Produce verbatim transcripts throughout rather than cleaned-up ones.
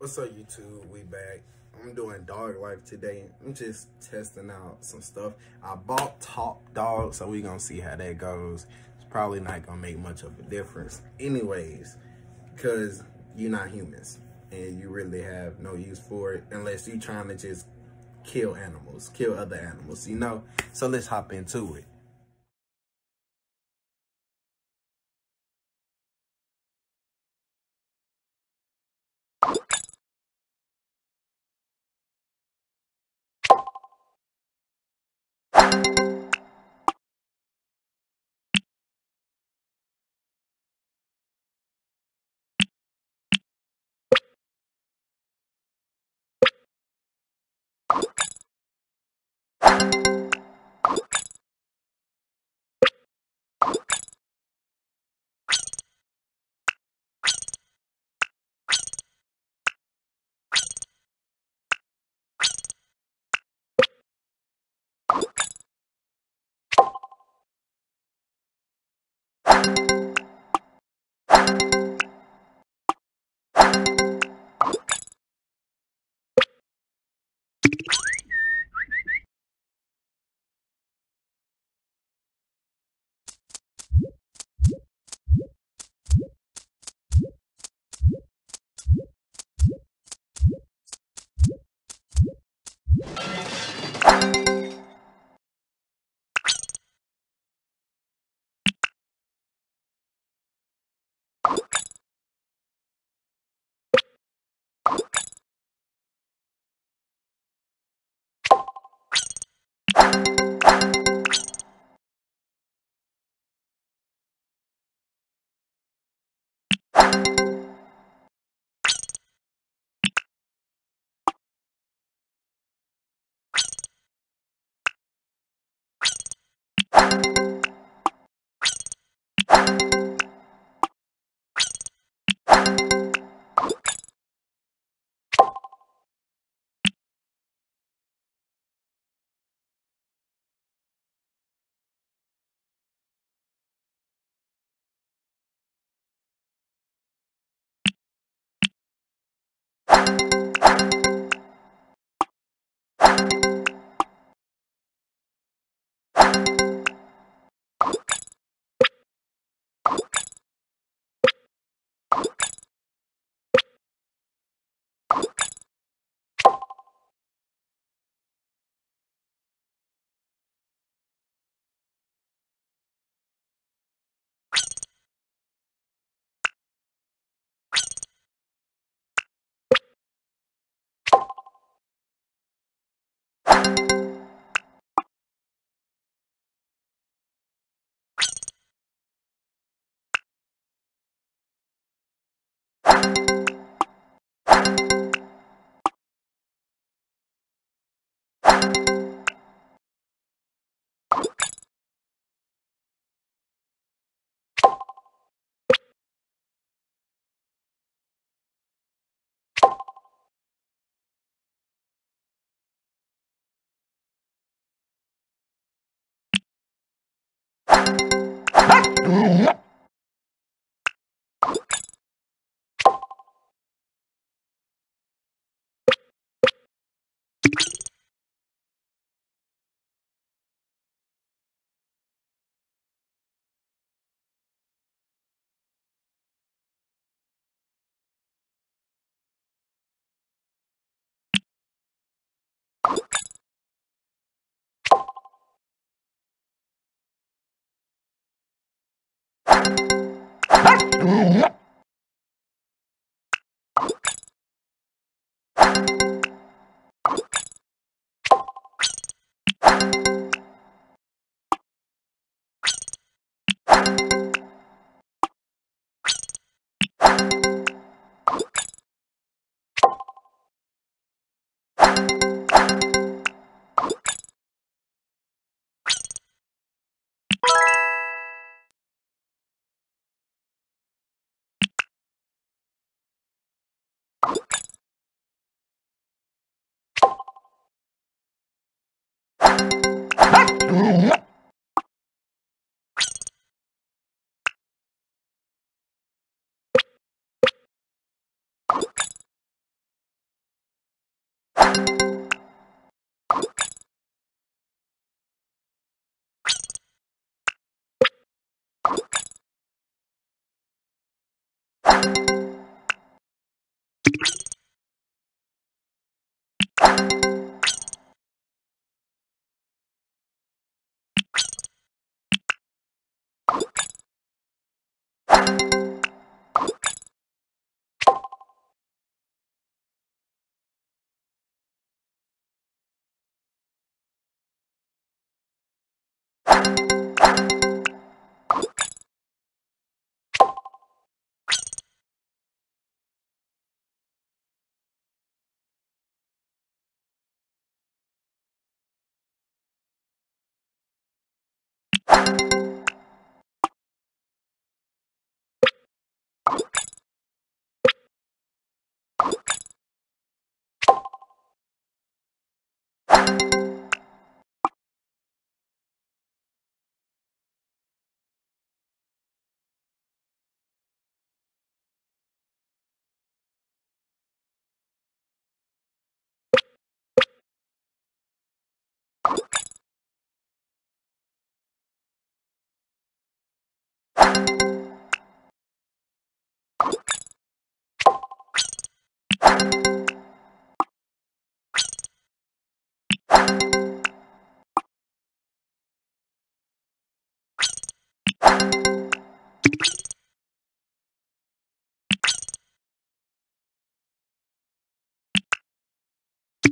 What's up, YouTube? We back. I'm doing dog life today. I'm just testing out some stuff. I bought Top Dog, so we gonna see how that goes. It's probably not gonna make much of a difference anyways, because you're not humans and you really have no use for it unless you're trying to just kill animals, kill other animals, you know? So let's hop into it.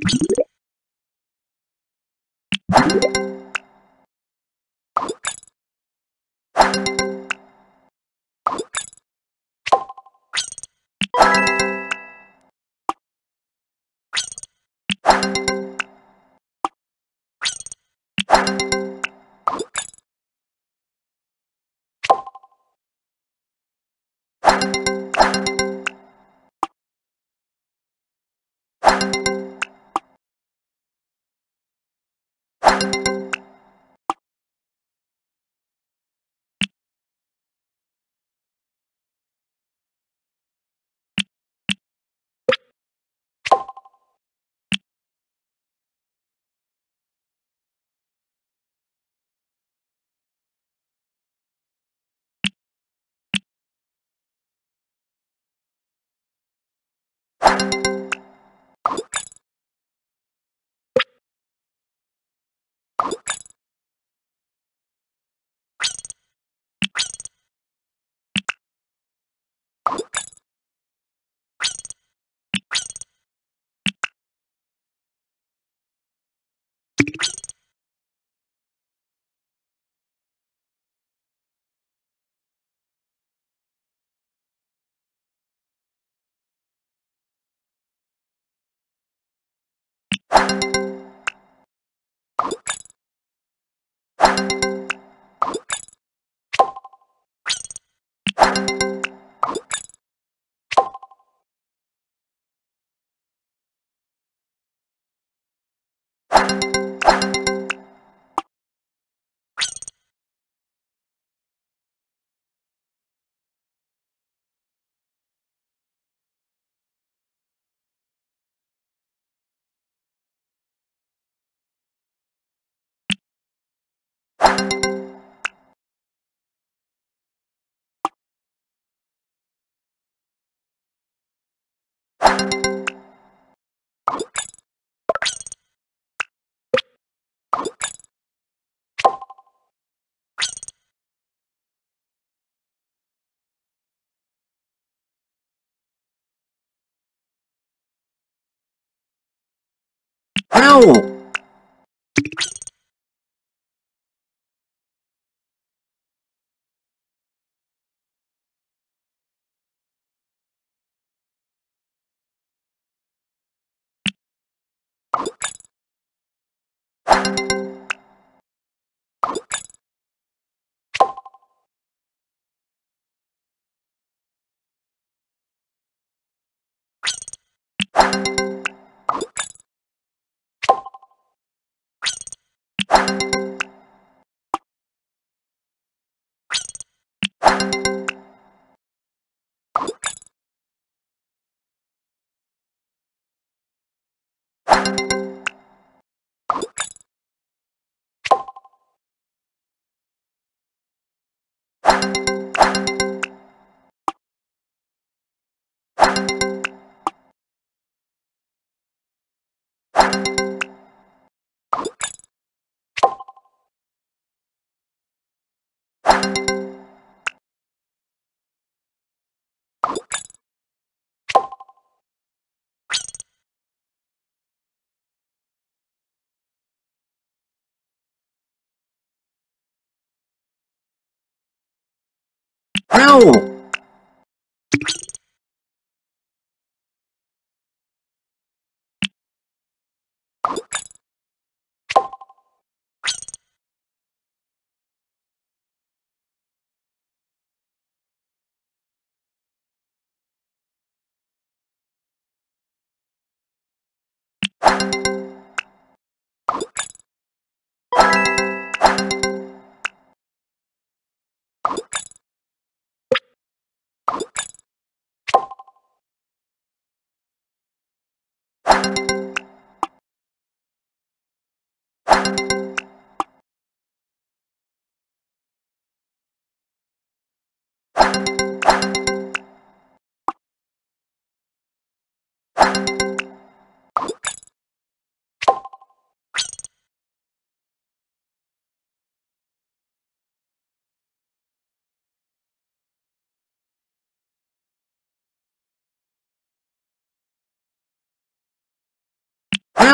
Ow! Ow!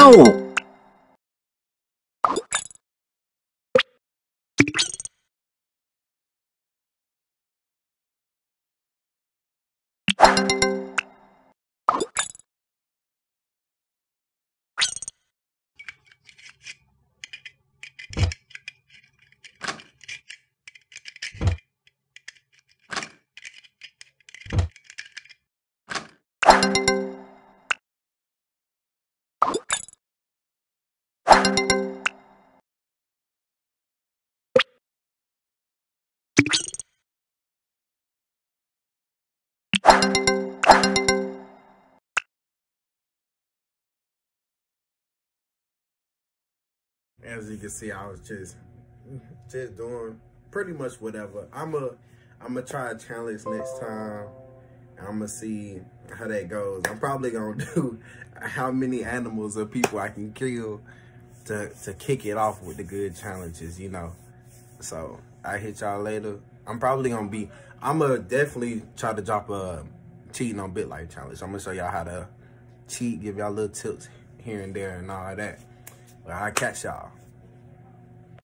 Ow! As you can see, I was just just doing pretty much whatever. I'm a I'm gonna try a challenge next time. I'm gonna see how that goes. I'm probably gonna do how many animals or people I can kill to to kick it off with the good challenges, you know. So I hit y'all later. I'm probably gonna be. I'm gonna definitely try to drop a cheating on BitLife challenge. I'm gonna show y'all how to cheat, give y'all little tips here and there and all that. But I'll catch y'all.